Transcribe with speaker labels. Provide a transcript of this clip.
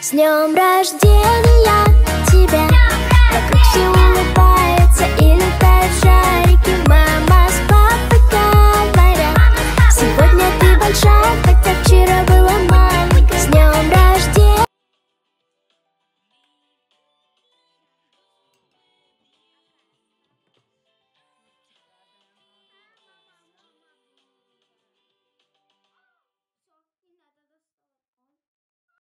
Speaker 1: С днем рождения тебя! Вокруг все улыбаются и летают шарики.